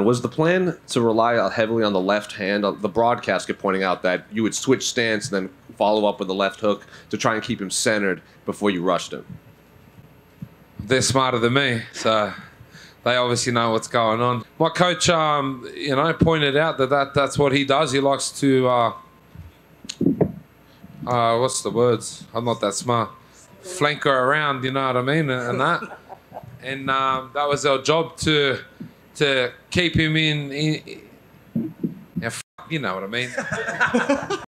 Was the plan to rely heavily on the left hand? The broadcast kept pointing out that you would switch stance and then follow up with the left hook to try and keep him centered before you rushed him. They're smarter than me, so they obviously know what's going on. My coach, you know, pointed out that's what he does. He likes to, what's the words? I'm not that smart. Flank her around, you know what I mean, and that. And that was our job to keep him in yeah, you know what I mean.